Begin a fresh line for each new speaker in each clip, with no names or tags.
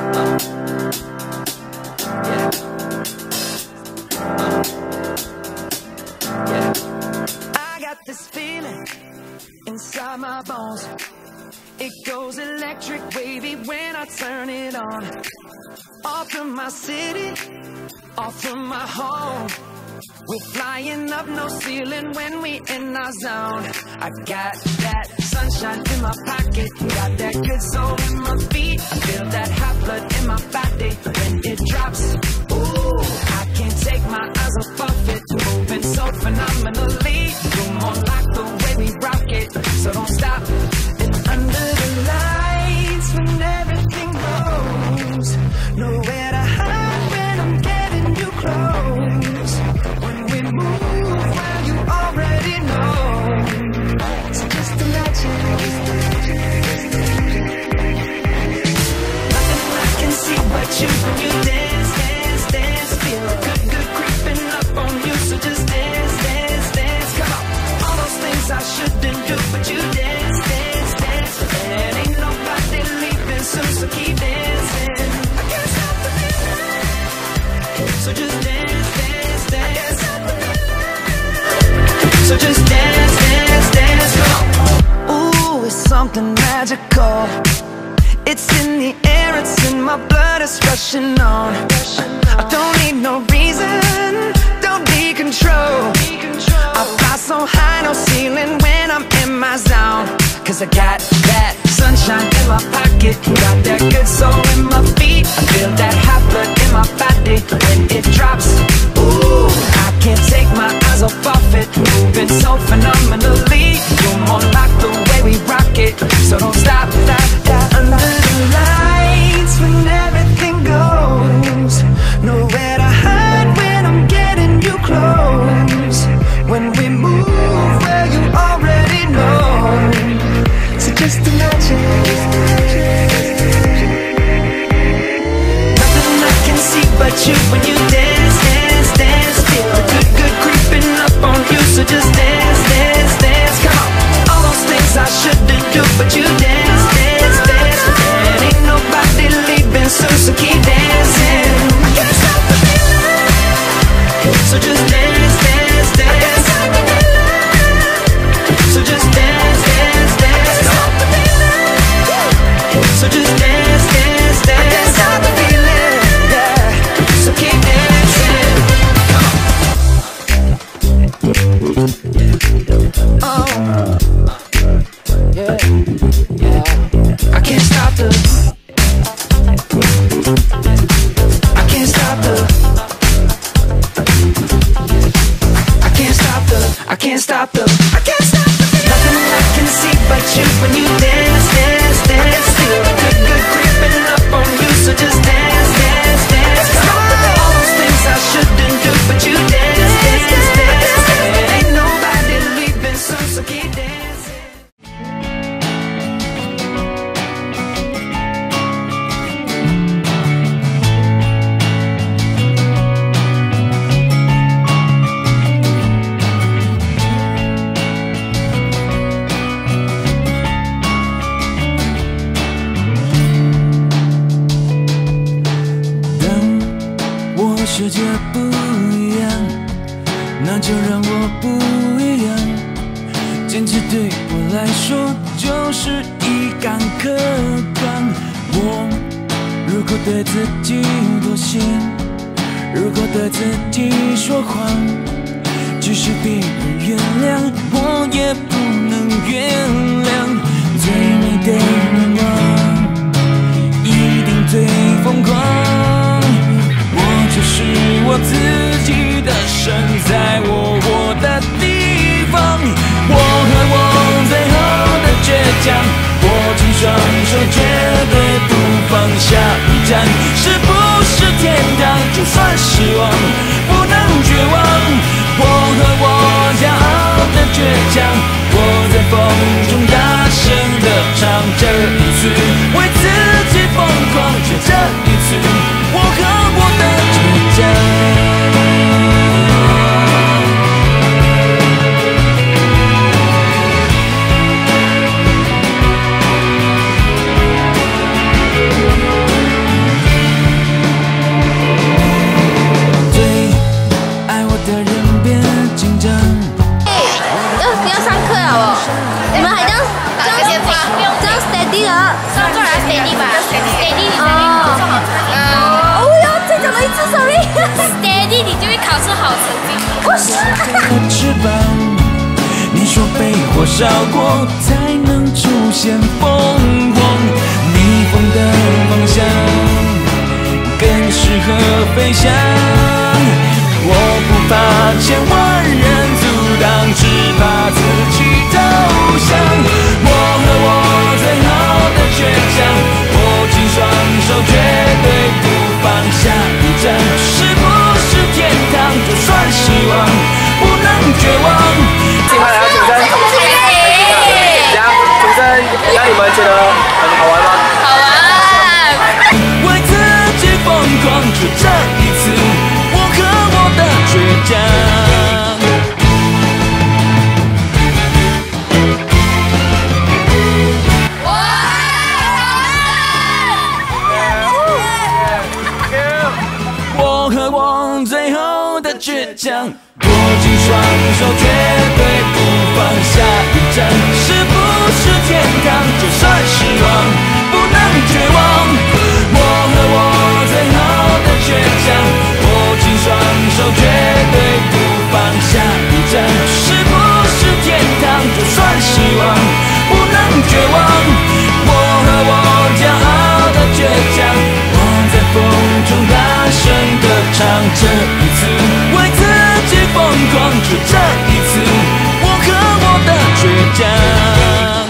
I got this feeling inside my bones. It goes electric wavy when I turn it on. Off from my city, off from my home. We're flying up, no ceiling when we in our zone. I got that sunshine in my pocket, got that good soul in my feet. I feel that hot blood in my body when it drops. Ooh, I can't take my eyes off it, moving so phenomenally. You're more like the way we rock it, so don't stop. And under the lights when everything goes, nowhere to hide when I'm getting you close. When we move, well, you already know. So just imagine. Nothing I can see but you when you dance, dance, dance. Feel good, good creeping up on you. So just dance, dance, dance. Come on. All those things I shouldn't do, but you dance, dance, dance. And ain't nobody leaving soon, so keep dancing. I can't stop the feeling. So just dance, dance, dance. So just dance, dance, dance. Come on. Ooh, it's something magical. It's in the air, it's in my blood, it's rushing on. I don't need no reason, don't need control. I fly so high, no ceiling when I'm in my zone. Cause I got that sunshine in my pocket, got that good soul in my feet. I feel that hot blood in my body when it drops. Ooh, I can't take my eyes off it, moving so phenomenally. You're more like the way we rock it, so don't stop, stop, stop. Under the lights when everything goes, nowhere to hide when I'm getting you close. When we move, well, you already know. So just imagine. Nothing I can see but you when you dance, dance, dance. Feel the good, good creeping up on you. So just dance, dance, dance. Come on. All those things I shouldn't do, but you dance, dance, dance. And ain't nobody leaving soon, so keep dancing. I can't stop the feeling. So just dance, dance, dance. So just dance, dance, dance. Stop the feeling. So just dance, dance, dance. I can't stop the feeling. Yeah. So keep dancing. Come on. Oh. Yeah. Yeah. I can't stop the. I can't stop the. I can't stop the. I can't stop the. I can't stop the. Nothing I can see but you when you dance, dance, dance. Feel the good, good creeping up on you. So just dance, dance, dance. All those things I shouldn't do, but you dance, dance, dance. And ain't nobody leaving soon, so keep dancing.
世界不一样，那就让我不一样。坚持对我来说就是一杆刻板。我如果对自己妥协，如果对自己说谎，即使别人原谅，我也不能原谅。最美的愿望，一定最疯狂。就是我自己的神，在我的地方。我和我最后的倔强，握紧双手，绝对不放下。一站是不是天堂？就算失望，不能绝望。我和我骄傲的倔强，我在风中大声地唱。这一次为自己疯狂，就这一次，我和我的倔强。 说被火烧过才能出现凤凰，逆风的方向更适合飞翔。我不怕千万人阻挡，只怕自己投降。我和我最后的倔强，握紧双手绝对不放下一站。是不是天堂？就算失望，不能绝望。
进来啊，主持人！怎样？主持人，让你们觉得很好玩吗？
好玩！
为自己疯狂，就这一次，我和我的倔强。我和我最后的倔强，握紧双手，绝对不放下一站。是不是天堂？就算失望，不能绝望。我和我最后的倔强，握紧双手，绝对不放下一站。是不是天堂？就算失望，不能绝望。我和我骄傲的倔强，我在风中大声地唱，这一次为自己疯狂，就这一次，我和我的倔强。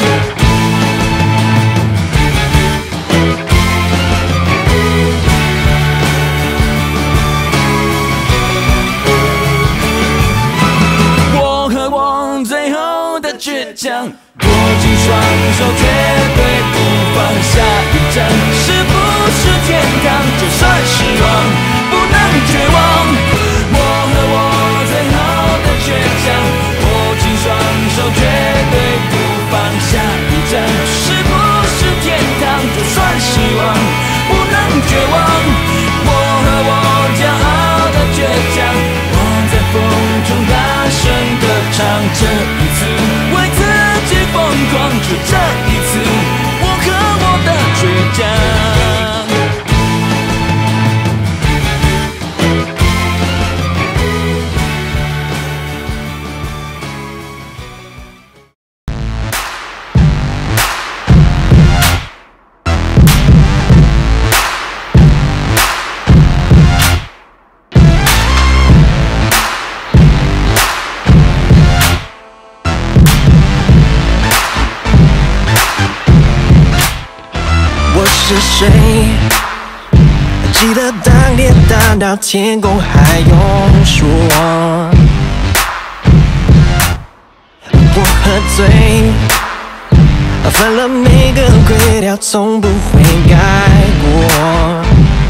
我和我最后的倔强，握紧双手，绝对不放下一站。是不是天堂？就算失望，不能绝望。我和我最后的倔强，握紧双手，绝对不放下一站。是不是天堂？就算失望，不能绝望。我和我骄傲的倔强，我在风中大声地唱，这一次为自己疯狂，就这一次，我和我的倔强。
是谁？记得当年大闹天宫，还用说我喝醉，犯了每个规条，从不悔改过。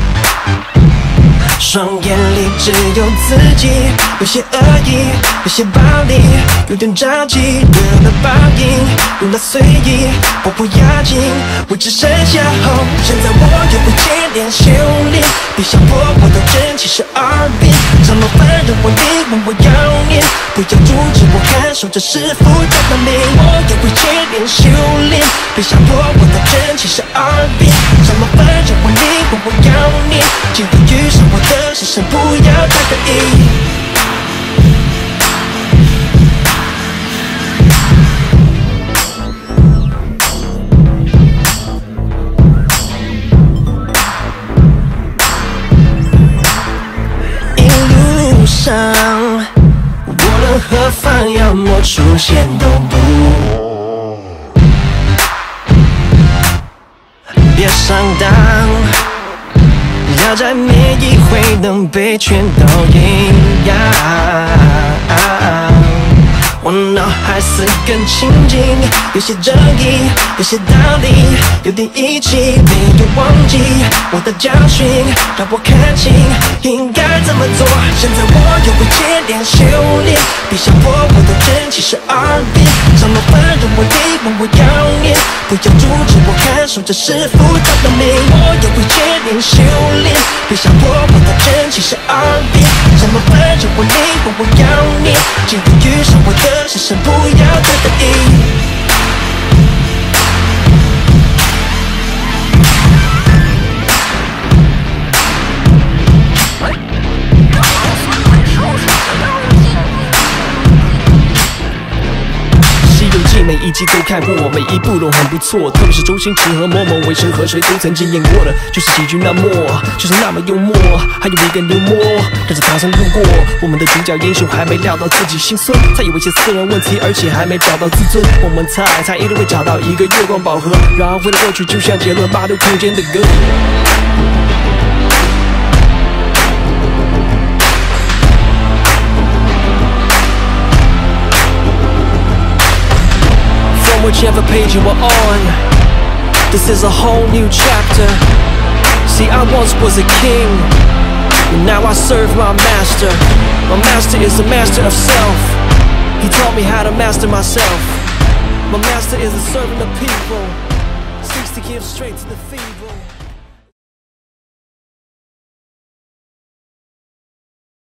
双眼里只有自己，有些恶意，有些暴力，有点着急，得了报应，用了随意，我不压紧，我只剩下后。现在我也会渐渐修炼，别想破我的真气是耳边，怎么办？让我灵魂我要念，不要阻止我感受这是复杂的美。我也会渐渐修炼，别想破我的真气是耳边，怎么办？让我灵魂我要念，今天遇上我的是神，不要太刻意。一路上，无论何方，要么出现都不，别上当。要在每一回能被全都赢呀！我脑海四根清净，有些正义，有些道理，有点义气，没有忘记我的教训，让我看清应该怎么做。现在我也会渐渐修炼，别想破我的真气是耳边，怎么办？让我灵魂我要念，不要阻止我感受这是复杂的美。我也会渐渐修炼，别想破我的真气是耳边，怎么办？让我灵魂我要念，今天遇上我的是神，不要太得意。
戏都看过，每一部都很不错。特别是周星驰和莫文蔚、陈和谁都曾经演过的，就是喜剧那么，就是那么幽默。还有一个牛魔跟着唐僧路过，我们的主角英雄还没料到自己心酸，才有一些私人问题，而且还没找到自尊。我们猜一定会找到一个月光宝盒，然后回到过去，就像杰伦8度空间的歌。Whichever page you are on, this is a whole new chapter. See, I once was a king, and now I serve my master. My master is the master of self. He taught me how to master myself. My master is a servant of people, seeks to give strength to the feeble.